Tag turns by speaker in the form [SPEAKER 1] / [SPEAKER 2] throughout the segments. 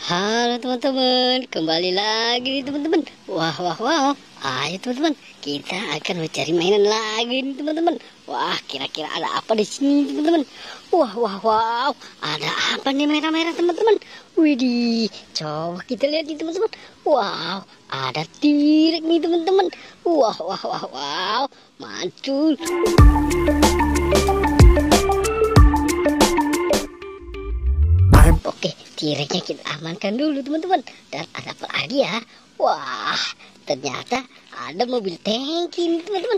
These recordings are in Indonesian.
[SPEAKER 1] Halo teman-teman, kembali lagi nih teman-teman. Wah, wah, wow. Ayo teman-teman, kita akan mencari mainan lagi nih teman-teman. Wah, kira-kira ada apa di sini teman-teman? Wah, wah, wow. Ada apa nih merah-merah teman-teman? Widih, coba kita lihat nih teman-teman. Wow, ada T-Rex nih teman-teman. Wah, wah, wah, wow. Mantul. Oke, T-Rex-nya kita amankan dulu teman-teman. Dan ada apa lagi ya? Wah, ternyata ada mobil tangki nih teman-teman.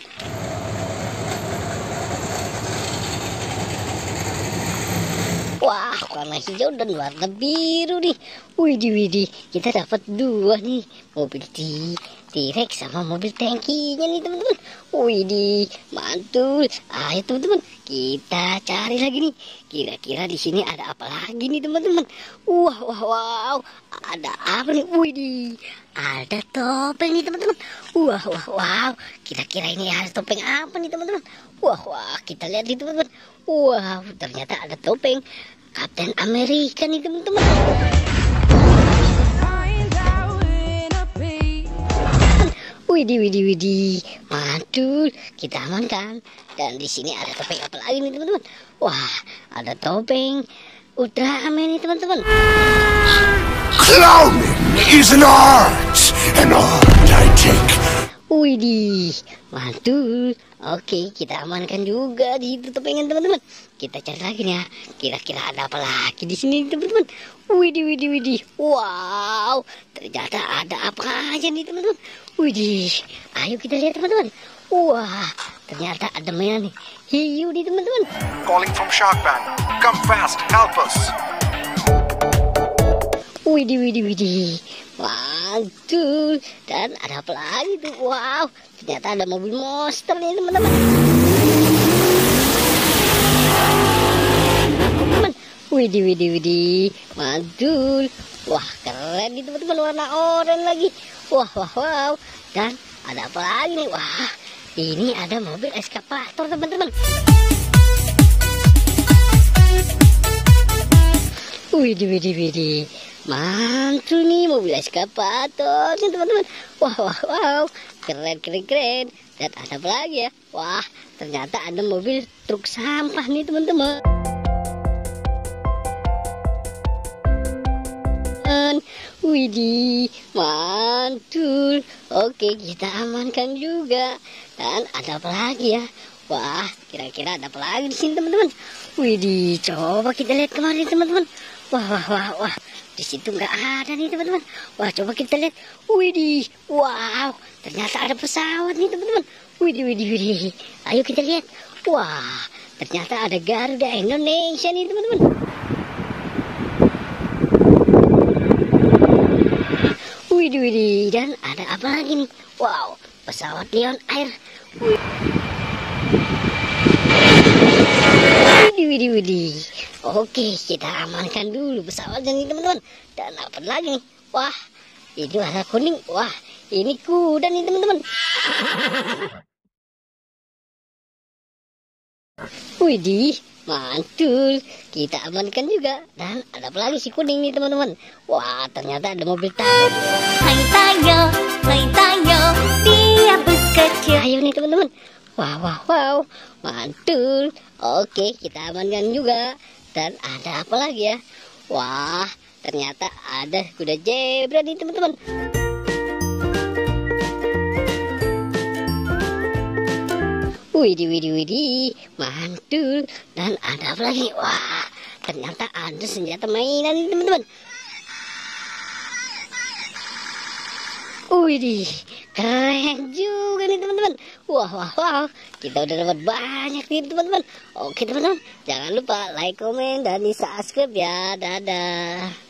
[SPEAKER 1] Wah, warna hijau dan warna biru nih. Widih, widih, kita dapat dua nih, mobil T-Rex sama mobil tangkinya nih teman-teman. Widih, mantul. Ayo teman-teman, kita cari lagi nih. Kira-kira di sini ada apa lagi nih teman-teman? Wah, wah, wow. Ada apa nih? Widih, ada topeng nih teman-teman. Wah, wah, wow. Kira-kira ini ada topeng apa nih teman-teman? Wah, wah, kita lihat nih teman-teman. Wow, ternyata ada topeng Kapten Amerika nih teman-teman. Widih, widih, widih, mantul, kita amankan. Dan di sini ada topeng apa lagi nih teman-teman? Wah, ada topeng Ultraman nih teman-teman.
[SPEAKER 2] Clowning is an art, an art I take.
[SPEAKER 1] Widih, mantul. Oke, kita amankan juga di itu topengan teman-teman. Kita cari lagi nih ya. Kira-kira ada apa lagi di sini teman-teman? Widih, widih, widih. Wow, ternyata ada apa aja nih teman-teman. Widih, ayo kita lihat teman-teman. Wah, ternyata ada mainan nih hiu nih teman-teman.
[SPEAKER 2] Calling from Shark Bank. Come fast, help us.
[SPEAKER 1] Widih, widih, widih, mantul. Dan ada apa lagi tuh? Wow, ternyata ada mobil monster nih teman-teman. Widih, widih, widih, mantul. Wah, keren nih teman-teman, warna oranye lagi. Wah, wah, wow. Dan ada apa lagi nih? Wah, ini ada mobil eskavator teman-teman. Widih, widih, widih, mantul nih mobil eskavator nih teman-teman. Wah, wah, wow, keren, keren, keren. Dan ada apa lagi ya? Wah, ternyata ada mobil truk sampah nih teman-teman. Widih, mantul. Oke, kita amankan juga. Dan ada apa lagi ya? Wah, kira-kira ada apa lagi di sini teman-teman? Widih, coba kita lihat kemarin teman-teman. Wah, wah, wah, wah. Di situ nggak ada nih teman-teman. Wah, coba kita lihat. Widih, wow. Ternyata ada pesawat nih teman-teman. Widih, widih, widih. Ayo kita lihat. Wah, ternyata ada Garuda Indonesia nih teman-teman. Widih, widih. Dan ada apa lagi nih? Wow, pesawat Lion Air. Widih, widih, widih. Oke, kita amankan dulu pesawatnya nih teman-teman. Dan apa lagi nih? Wah, ini warna kuning. Wah, ini kuda nih teman-teman. Widih, mantul. Kita amankan juga. Dan ada apa lagi si kuning nih teman-teman? Wah, ternyata ada mobil tank. Main tayo, dia bus kecil. Ayo nih teman-teman. Wah, wah, wow, mantul. Oke, kita amankan juga. Dan ada apa lagi ya? Wah, ternyata ada kuda zebra nih teman-teman. Widih, widih, widih, mantul. Dan ada apa lagi? Wah, ternyata ada senjata mainan nih teman-teman. Widih, keren juga nih teman-teman. Wah, wah, wah, kita udah dapat banyak nih teman-teman. Oke teman-teman, jangan lupa like, komen, dan di subscribe ya. Dadah.